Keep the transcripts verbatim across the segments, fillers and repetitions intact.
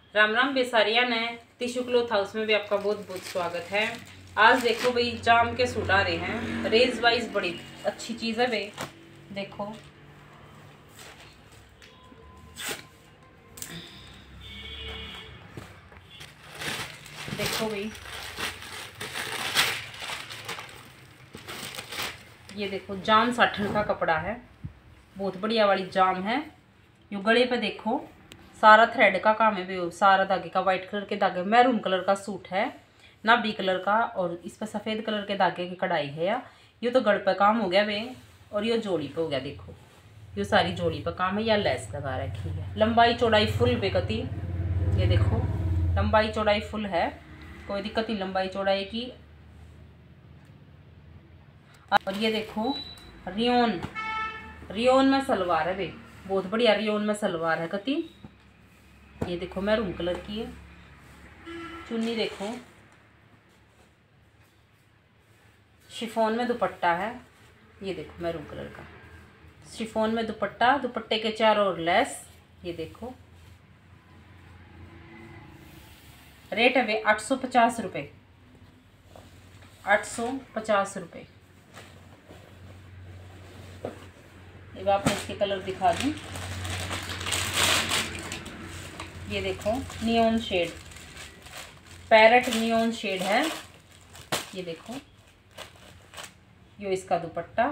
राम राम बेसारिया ने tissue cloth house में भी आपका बहुत बहुत स्वागत है। आज देखो भाई जाम के सूट आ रहे हैं, रेज वाइज बड़ी अच्छी चीज़ है भाई। देखो देखो भाई, ये देखो जाम साठन का कपड़ा है, बहुत बढ़िया वाली जाम है। यो गले पे देखो सारा थ्रेड का काम है भाई, सारा धागे का, वाइट कलर के धागे, मैरून कलर का सूट है, नाभी कलर का, और इस पर सफ़ेद कलर के धागे की कढ़ाई है। या ये तो गड़ पे काम हो गया भाई, और ये जोड़ी पे हो गया। देखो ये सारी जोड़ी पे काम है, या लेस लगा रखी है। लंबाई चौड़ाई फुल बेकती, ये देखो लंबाई चौड़ाई फुल है, कोई दिक्कत नहीं लंबाई चौड़ाई की। और ये देखो रियोन रियोन में सलवार है भाई, बहुत बढ़िया रियोन में सलवार है कति। ये देखो मैरून कलर की है चुन्नी, देखो शिफॉन में दुपट्टा है। ये देखो मैरून कलर का शिफॉन में दुपट्टा, दुपट्टे के चारों ओर लेस। ये देखो रेट है वे आठ सौ पचास रुपये, आठ सौ पचास रुपये। अब आपको इसके कलर दिखा दूँ। ये देखो neon shade, parrot neon shade है। ये देखो यो इसका दुपट्टा,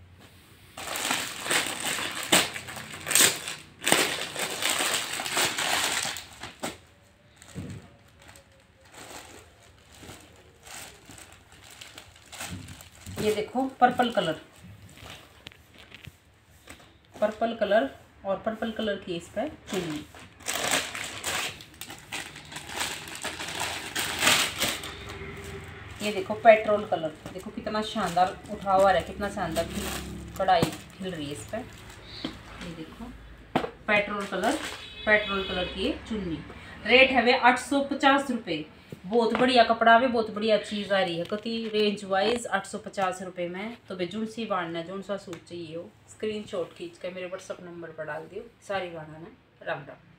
ये देखो पर्पल कलर, पर्पल कलर और पर्पल कलर की इस पर चुन्नी। ये देखो पेट्रोल कलर, देखो कितना शानदार उठा हुआ है, कितना शानदार कढ़ाई खिल रही है इस पर। ये देखो पेट्रोल कलर, पेट्रोल कलर की चुन्नी। रेट है वे आठ सौ पचास रुपये। बहुत बढ़िया कपड़ा है, बहुत बढ़िया चीज़ आ रही है कति रेंज वाइज आठ सौ पचास रुपये में। तो भाई जुन सी बाढ़ना है, जुन सा सूट चाहिए हो स्क्रीन शॉट खींच कर मेरे व्हाट्सअप नंबर पर डाल दियो, सारी बाढ़ा है। राम राम।